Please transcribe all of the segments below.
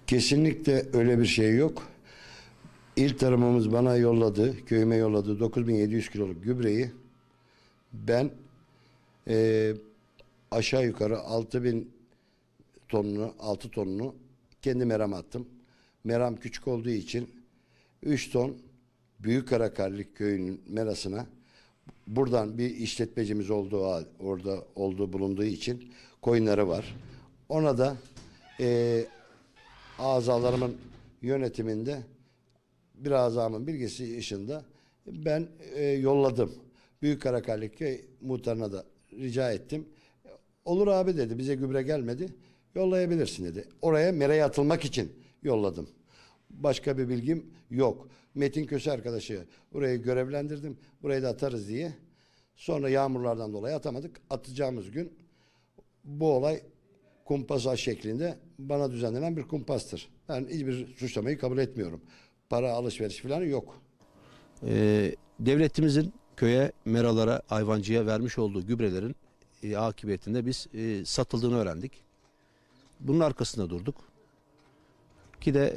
Kesinlikle öyle bir şey yok. İl tarımımız bana yolladı, köyüme yolladı 9700 kiloluk gübreyi ben eee, aşağı yukarı 6000 tonunu, 6 tonunu kendi merama attım. Meram küçük olduğu için 3 ton Büyük Karakarlık köyünün merasına buradan bir işletmecimiz orada olduğu bulunduğu için koyunları var. Ona da eee azalarımın yönetiminde bir azamın bilgisi ışığında ben yolladım. Büyük Karakarlık köy muhtarına da rica ettim. Olur abi dedi, bize gübre gelmedi. Yollayabilirsin dedi. Oraya meraya atılmak için yolladım. Başka bir bilgim yok. Metin Köse arkadaşı orayı görevlendirdim. Burayı da atarız diye. Sonra yağmurlardan dolayı atamadık. Atacağımız gün bu olay kumpas şeklinde bana düzenlenen bir kumpastır. Ben hiçbir suçlamayı kabul etmiyorum. Para alışveriş falan yok. Devletimizin köye, meralara, hayvancıya vermiş olduğu gübrelerin akıbetinde biz satıldığını öğrendik. Bunun arkasında durduk. Ki de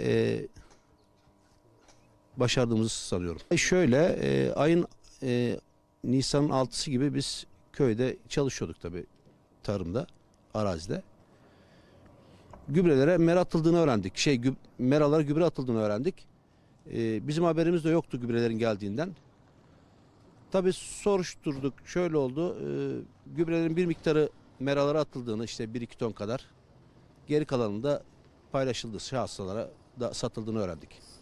başardığımızı sanıyorum. Ayın Nisan'ın 6'sı gibi biz köyde çalışıyorduk tabii, tarımda, arazide. Gübrelere mera atıldığını öğrendik. Meralara gübre atıldığını öğrendik. Bizim haberimiz de yoktu gübrelerin geldiğinden. Tabii soruşturduk. Şöyle oldu. Gübrelerin bir miktarı meralara atıldığını, işte 1-2 ton kadar, geri kalanında paylaşıldı, şahıslara da satıldığını öğrendik.